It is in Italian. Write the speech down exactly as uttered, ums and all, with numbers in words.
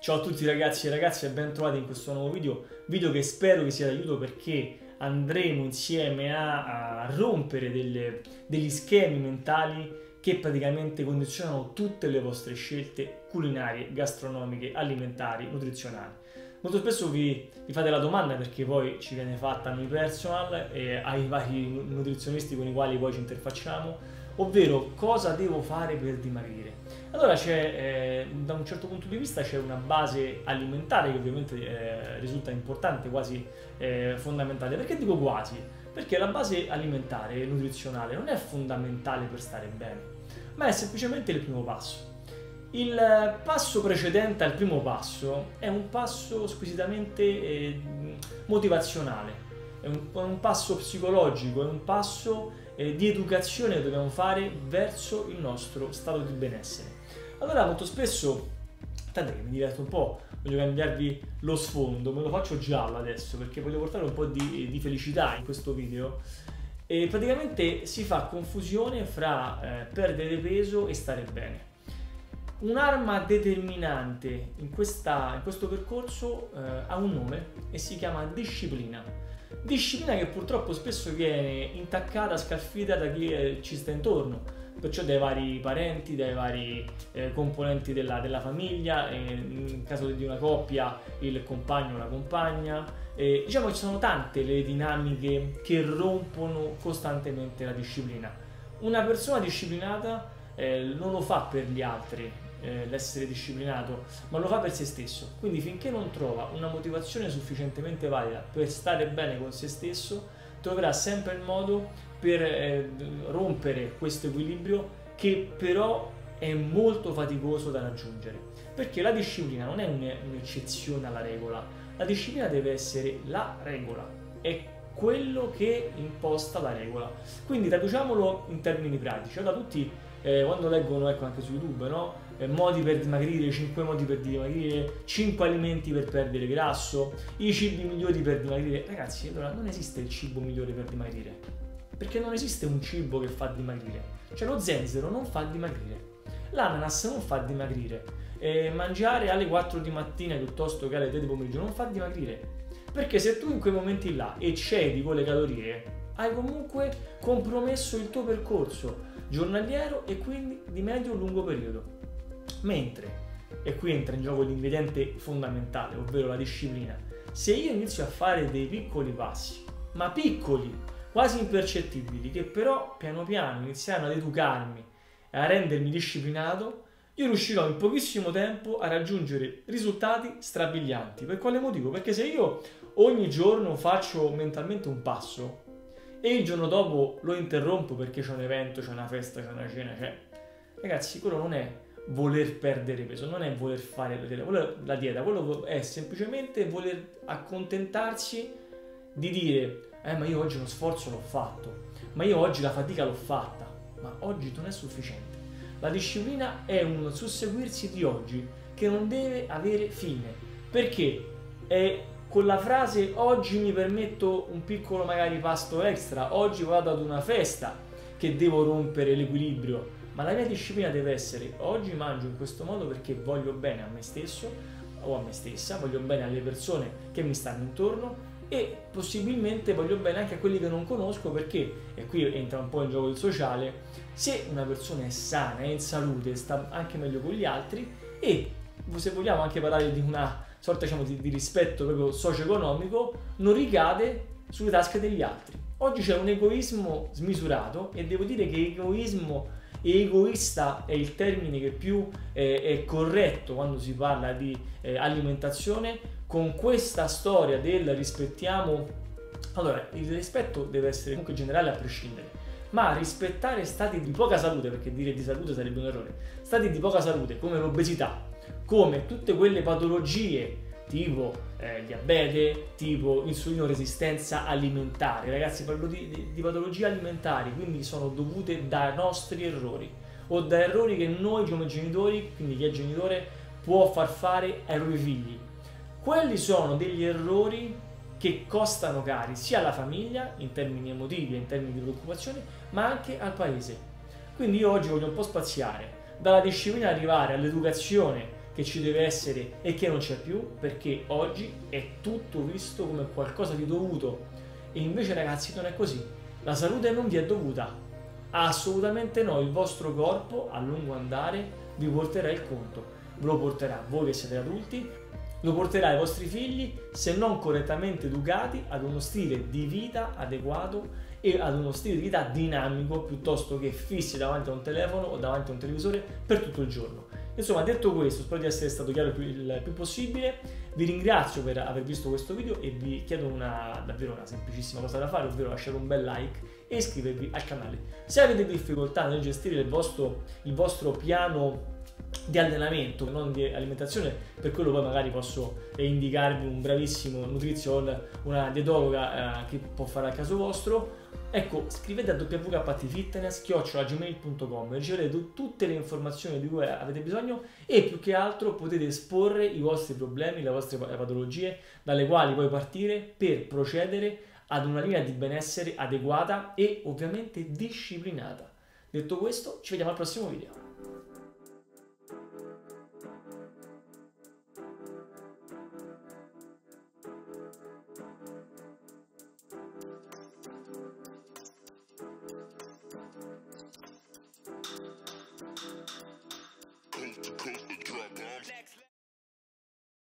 Ciao a tutti ragazzi e ragazze e ben trovati in questo nuovo video, video che spero che sia d'aiuto perché andremo insieme a, a rompere delle, degli schemi mentali che praticamente condizionano tutte le vostre scelte culinarie, gastronomiche, alimentari, nutrizionali. Molto spesso vi, vi fate la domanda, perché poi ci viene fatta a noi personal e ai vari nutrizionisti con i quali poi ci interfacciamo, ovvero cosa devo fare per dimagrire. Allora c'è, eh, da un certo punto di vista c'è una base alimentare che ovviamente eh, risulta importante, quasi eh, fondamentale. Perché dico quasi? Perché la base alimentare e nutrizionale non è fondamentale per stare bene, ma è semplicemente il primo passo. Il passo precedente al primo passo è un passo squisitamente eh, motivazionale, è un, un passo psicologico, è un passo eh, di educazione che dobbiamo fare verso il nostro stato di benessere. Allora molto spesso, tanto che mi diverto un po', voglio cambiarvi lo sfondo, me lo faccio giallo adesso perché voglio portare un po' di, di felicità in questo video. E praticamente si fa confusione fra eh, perdere peso e stare bene. Un'arma determinante in, questa, in questo percorso eh, ha un nome e si chiama disciplina. Disciplina che purtroppo spesso viene intaccata, scalfita da chi eh, ci sta intorno, perciò dai vari parenti, dai vari eh, componenti della, della famiglia, eh, in caso di una coppia il compagno o la compagna. Eh, diciamo che ci sono tante le dinamiche che rompono costantemente la disciplina. Una persona disciplinata eh, non lo fa per gli altri, eh, l'essere disciplinato, ma lo fa per se stesso. Quindi finché non trova una motivazione sufficientemente valida per stare bene con se stesso, troverà sempre il modo per eh, rompere questo equilibrio, che però è molto faticoso da raggiungere, perché la disciplina non è un'eccezione alla regola, la disciplina deve essere la regola, è quello che imposta la regola. Quindi traduciamolo in termini pratici. Allora tutti eh, quando leggono, ecco, anche su YouTube, no? Eh, modi per dimagrire, cinque modi per dimagrire, cinque alimenti per perdere grasso, i cibi migliori per dimagrire. Ragazzi, allora non esiste il cibo migliore per dimagrire, perché non esiste un cibo che fa dimagrire. Cioè lo zenzero non fa dimagrire, l'ananas non fa dimagrire, eh, mangiare alle quattro di mattina piuttosto che alle tre di pomeriggio non fa dimagrire, perché se tu in quei momenti là eccedi con le calorie, hai comunque compromesso il tuo percorso giornaliero e quindi di medio-lungo periodo. Mentre, e qui entra in gioco l'ingrediente fondamentale, ovvero la disciplina, se io inizio a fare dei piccoli passi, ma piccoli, quasi impercettibili, che però piano piano iniziano ad educarmi e a rendermi disciplinato, io riuscirò in pochissimo tempo a raggiungere risultati strabilianti. Per quale motivo? Perché se io ogni giorno faccio mentalmente un passo e il giorno dopo lo interrompo perché c'è un evento, c'è una festa, c'è una cena, c'è... Ragazzi, quello non è voler perdere peso, non è voler fare la dieta, la dieta, quello è semplicemente voler accontentarsi di dire eh ma io oggi uno sforzo l'ho fatto, ma io oggi la fatica l'ho fatta, ma oggi non è sufficiente. La disciplina è un susseguirsi di oggi che non deve avere fine, perché è con la frase oggi mi permetto un piccolo magari pasto extra, oggi vado ad una festa, che devo rompere l'equilibrio. Ma la mia disciplina deve essere oggi mangio in questo modo perché voglio bene a me stesso o a me stessa, voglio bene alle persone che mi stanno intorno e possibilmente voglio bene anche a quelli che non conosco, perché, e qui entra un po' in gioco il sociale, se una persona è sana, è in salute, sta anche meglio con gli altri, e se vogliamo anche parlare di una sorta, diciamo, di, di rispetto proprio socio-economico, non ricade sulle tasche degli altri. Oggi c'è un egoismo smisurato e devo dire che egoismo e egoista è il termine che più eh, è corretto quando si parla di eh, alimentazione, con questa storia del rispettiamo. Allora, il rispetto deve essere comunque generale a prescindere, ma rispettare stati di poca salute, perché dire di salute sarebbe un errore, stati di poca salute come l'obesità, come tutte quelle patologie tipo eh, diabete, tipo insulinoresistenza alimentare. Ragazzi, parlo di, di, di patologie alimentari, quindi sono dovute da nostri errori o da errori che noi come genitori, quindi chi è genitore, può far fare ai propri figli. Quelli sono degli errori che costano cari sia alla famiglia in termini emotivi e in termini di preoccupazione, ma anche al paese. Quindi io oggi voglio un po' spaziare dalla disciplina, arrivare all'educazione che che ci deve essere e che non c'è più, perché oggi è tutto visto come qualcosa di dovuto e invece ragazzi non è così. La salute non vi è dovuta, assolutamente no. Il vostro corpo a lungo andare vi porterà il conto, ve lo porterà voi che siete adulti, lo porterà ai vostri figli se non correttamente educati ad uno stile di vita adeguato e ad uno stile di vita dinamico piuttosto che fissi davanti a un telefono o davanti a un televisore per tutto il giorno. Insomma, detto questo, spero di essere stato chiaro il più, il più possibile. Vi ringrazio per aver visto questo video e vi chiedo una davvero una semplicissima cosa da fare, ovvero lasciare un bel like e iscrivervi al canale. Se avete difficoltà nel gestire il vostro, il vostro piano di allenamento, non di alimentazione, per quello poi magari posso indicarvi un bravissimo nutriziologo, una dietologa eh, che può fare al caso vostro. Ecco, scrivete a w k t fitness chiocciola gmail punto com e riceverete tutte le informazioni di cui avete bisogno e più che altro potete esporre i vostri problemi, le vostre patologie dalle quali poi partire per procedere ad una linea di benessere adeguata e ovviamente disciplinata. Detto questo, ci vediamo al prossimo video.